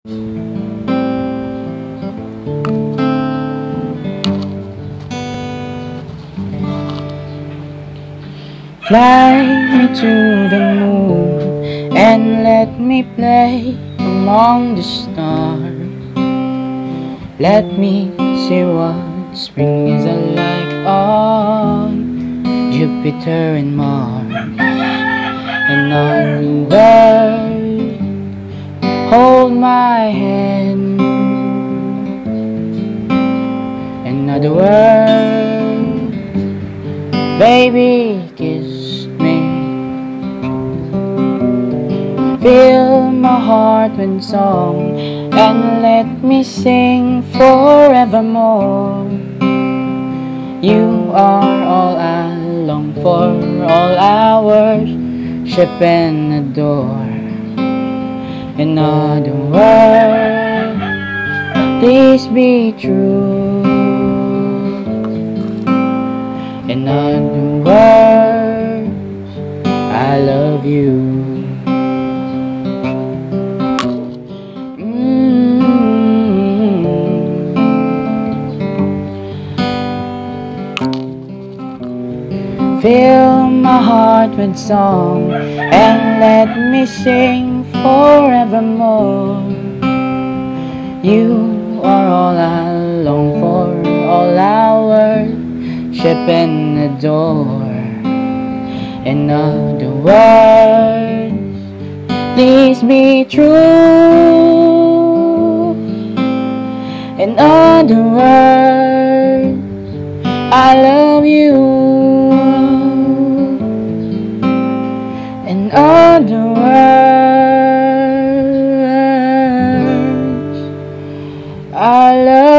Fly me to the moon and let me play among the stars. Let me see what spring is like on Jupiter and Mars. And on the world, hold my hand. Another world, baby, kiss me. Fill my heart with song and let me sing forevermore. You are all I long for, all I worship and adore. In other words, please be true. In other words, I love you. Fill my heart with song and let me sing forevermore. You are all I long for, all I worship and adore. In other words, please be true. In other words, I love you. In other words, I love you.